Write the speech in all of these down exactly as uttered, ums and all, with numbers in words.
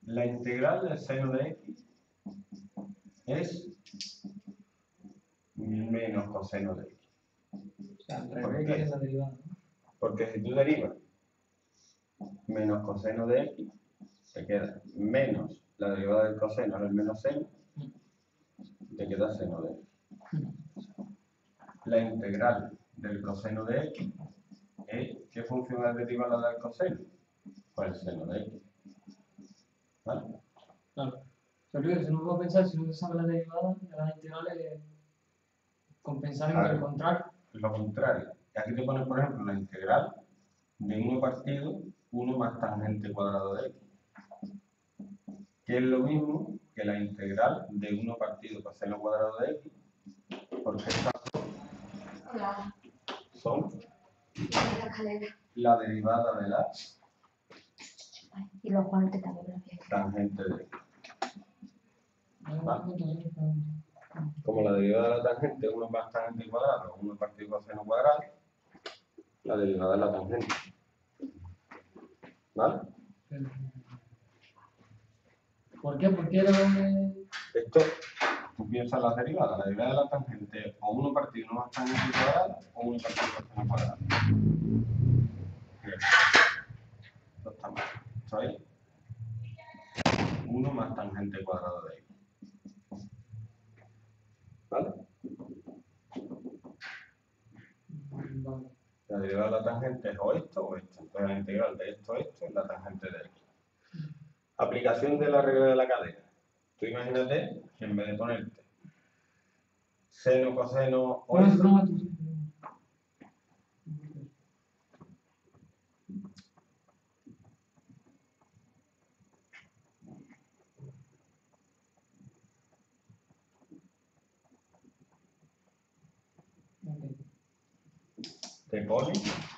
la integral del seno de x es menos coseno de x. O sea, al ¿Por revés qué? que la derivada, ¿no? Porque si tú derivas menos coseno de x, te queda menos la derivada del coseno en el menos seno, te queda seno de x. La integral del coseno de x es, ¿qué función es derivada del coseno? Pues el seno de x. ¿Vale? Claro. Pero si no puedo pensar, si no se sabe la derivada de las integrales, compensar en Claro. el contrario. Lo contrario. Aquí te pones, por ejemplo, la integral de uno partido uno más tangente cuadrado de x, que es lo mismo que la integral de uno partido coseno cuadrado de x, porque estas Hola. son La escalera. la derivada de la Ay, y los guantes también me los voy a quitar. tangente de x. Vale. Como la derivada de la tangente es uno más tangente cuadrado, uno partido coseno cuadrado, la derivada de la tangente. ¿Vale? ¿Por qué? ¿Por qué era donde...? Esto, tú piensas las derivadas, la derivada de la tangente o uno partido uno más tangente cuadrado o uno partido coseno cuadrado. Bien. Esto está mal. ¿Está ahí? uno más tangente cuadrado de x. ¿Vale? Vale. La derivada de la tangente es o esto o esto. Entonces la integral de esto a esto es la tangente de x. Aplicación de la regla de la cadena. Tú imagínate que en vez de ponerte seno, coseno o No, eso, no, tú sí. Ok. te pone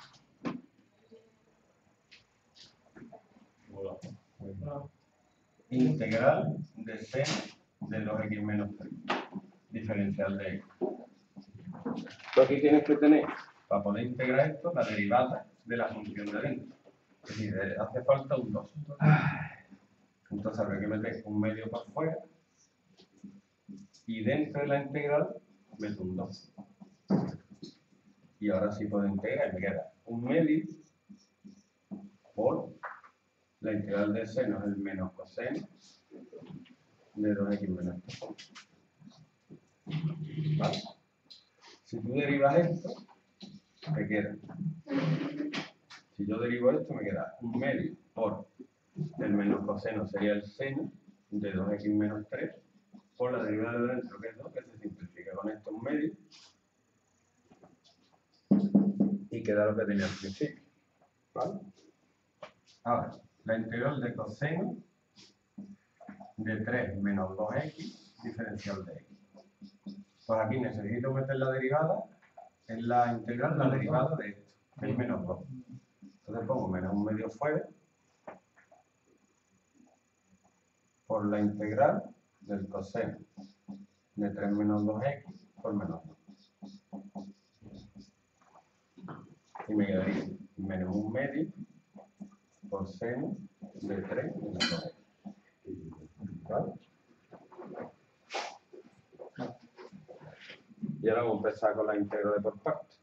Claro. integral de seno de dos x menos tres, diferencial de x. Tú aquí tienes que tener, para poder integrar esto, la derivada de la función de dentro. Es decir, eh, hace falta un dos. Entonces habrá que meter un medio por fuera y dentro de la integral meto un dos. Y ahora sí puedo integrar y me queda un medio por la integral de seno es el menos coseno de dos x menos tres. ¿Vale? Si tú derivas esto, te queda. Si yo derivo esto, me queda un medio por el menos coseno sería el seno de dos x menos tres por la derivada de dentro, que es dos, que se simplifica con esto un medio y queda lo que tenía al principio. ¿Vale? Ahora, la integral de coseno de tres menos dos x diferencial de x. Pues aquí necesito meter la derivada en la integral, la derivada de esto, que es menos dos. Entonces pongo menos un medio fuera por la integral del coseno de tres menos dos x por menos dos. Y me quedaría menos un medio por seno de tres menos dos x. ¿Vale? Y ahora vamos a empezar con la integral de por partes.